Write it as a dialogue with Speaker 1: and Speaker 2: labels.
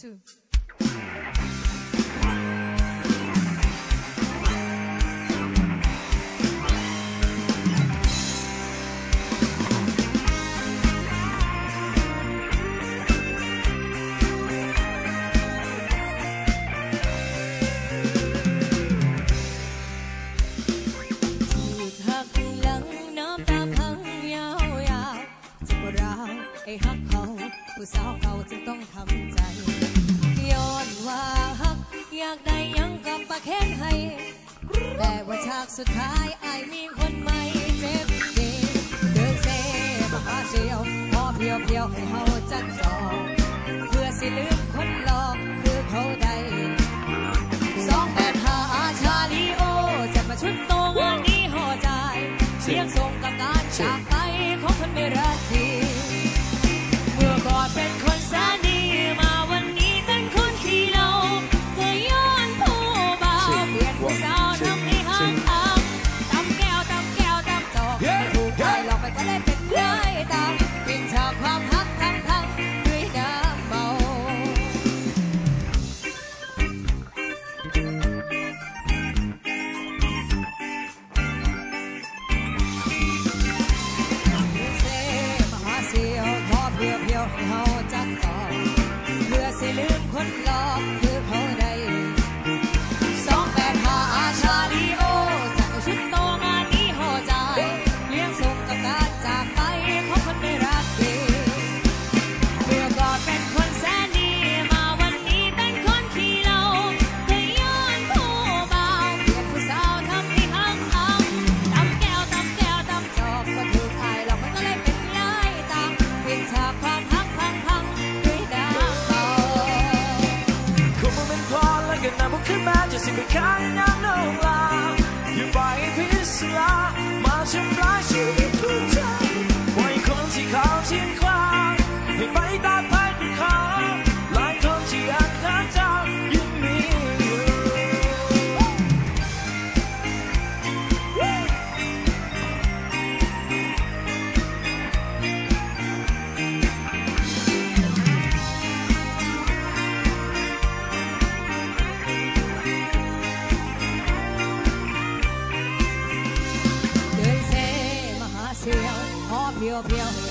Speaker 1: twoไอ้ฮักเขาผู้สาวเขาจึงต้องทำใจย้อนว่าฮักอยากได้ยังกับปะแค้นให้แต่ว่าฉากสุดท้ายไอ้มีคนใหม่เจ็บดีเดินเซ่มาหาเสียวพอเพียวเพียวให้เขาจัดจองเพื่อสิลืมคนหลอกคือเขาได้285ชาลีโอจะมาชุดโตงานนี้ห่อใจเสียงส่งกับการจากไปของคนไม่รักดีก่อนเป็นคนแสนดีมาวันนี้เป็นคนขี้เหล้าเธอย้อนผู้เบาเปลี่ยนผู้สาวทำให้ห่างตำแก้วตำจอกไม่ถูกใจหลอกไปก็เลยเป็นร้ายตามปิดฉากความฮักทั้งด้วยน้ำเมาเซ่มาหาเสียวเพียวเพียวให้เขาจัดต่อเพื่อสิลืมคนหลอกคือเขาได้285ชาลีโอจากชุดโตงานนี้ห่อใจเลี้ยงส่งกับการจากไปของคนไม่รักดีเมื่อก่อนเป็นคนแสนดีมาวันนี้เป็นคนขี้เหล้าเธอย้อนผู้เบาเปลี่ยนผู้สาวทำให้ห่างตำแก้วตำจอกก็ถูกอายหลอกมันก็เลยเป็นร้ายตามปิดฉากความฮักพังด้วยน้ำเมาคงมันเป็นพอแล้วกันนะพวกขึ้นมาจะสิ้นไปข้างน้ำนองลาอย่าปล่อยให้พิษลามาทำร้ายชีวิตผู้ใจปล่อยคนที่เขาเชียงควางให้ไปตามพันเขาหลายคนที่อยากหาเจ้ายังมีอยู่เพียว